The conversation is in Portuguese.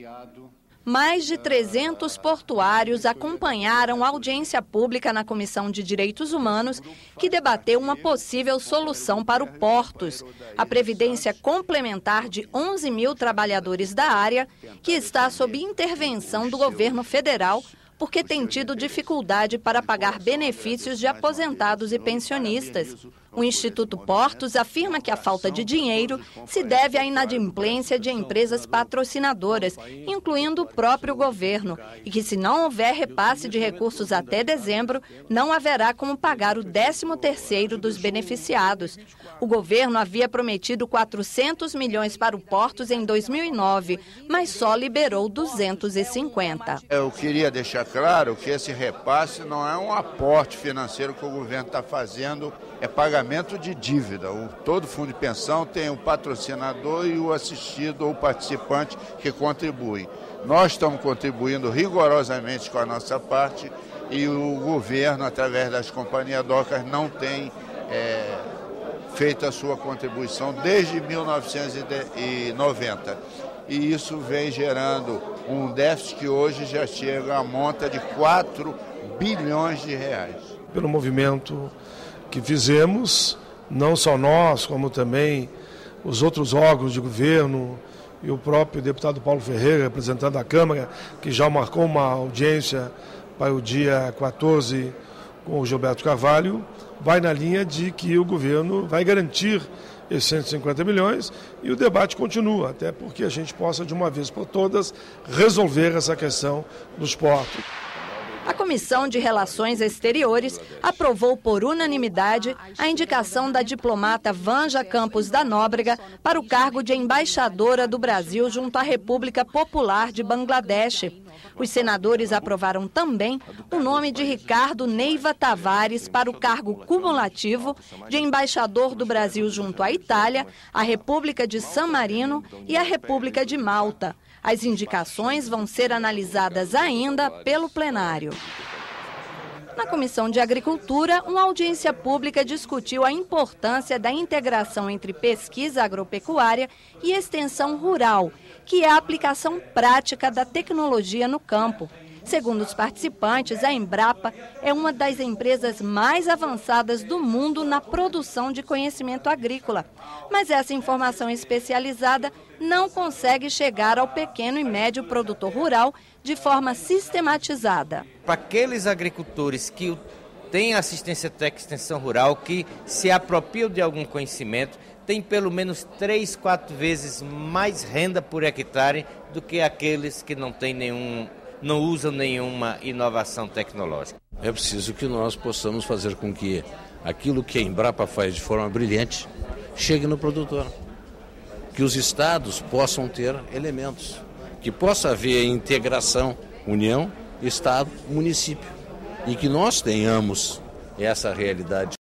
Mais de 300 portuários acompanharam a audiência pública na Comissão de Direitos Humanos, que debateu uma possível solução para o Portos, a previdência complementar de 11 mil trabalhadores da área, que está sob intervenção do governo federal, porque tem tido dificuldade para pagar benefícios de aposentados e pensionistas. O Instituto Portos afirma que a falta de dinheiro se deve à inadimplência de empresas patrocinadoras, incluindo o próprio governo, e que se não houver repasse de recursos até dezembro, não haverá como pagar o 13º dos beneficiados. O governo havia prometido 400 milhões para o Portos em 2009, mas só liberou 250. Eu queria deixar claro que esse repasse não é um aporte financeiro que o governo está fazendo, é pagamento de dívida. Todo fundo de pensão tem o patrocinador e o assistido ou participante que contribui. Nós estamos contribuindo rigorosamente com a nossa parte e o governo, através das companhias docas, não tem feito a sua contribuição desde 1990. E isso vem gerando um déficit que hoje já chega à monta de 4 bilhões de reais. Pelo movimento que fizemos, não só nós, como também os outros órgãos de governo e o próprio deputado Paulo Ferreira, representante da Câmara, que já marcou uma audiência para o dia 14 com o Gilberto Carvalho, vai na linha de que o governo vai garantir esses 150 milhões e o debate continua, até porque a gente possa, de uma vez por todas, resolver essa questão dos portos. A Comissão de Relações Exteriores aprovou por unanimidade a indicação da diplomata Vanja Campos da Nóbrega para o cargo de embaixadora do Brasil junto à República Popular de Bangladesh. Os senadores aprovaram também o nome de Ricardo Neiva Tavares para o cargo cumulativo de embaixador do Brasil junto à Itália, à República de San Marino e à República de Malta. As indicações vão ser analisadas ainda pelo plenário. Na Comissão de Agricultura, uma audiência pública discutiu a importância da integração entre pesquisa agropecuária e extensão rural, que é a aplicação prática da tecnologia no campo. Segundo os participantes, a Embrapa é uma das empresas mais avançadas do mundo na produção de conhecimento agrícola. Mas essa informação especializada não consegue chegar ao pequeno e médio produtor rural de forma sistematizada. Para aqueles agricultores que têm assistência técnica e extensão rural, que se apropriam de algum conhecimento, tem pelo menos 3, 4 vezes mais renda por hectare do que aqueles que não usam nenhuma inovação tecnológica. É preciso que nós possamos fazer com que aquilo que a Embrapa faz de forma brilhante chegue no produtor. Que os estados possam ter elementos, que possa haver integração, união, estado, município, e que nós tenhamos essa realidade.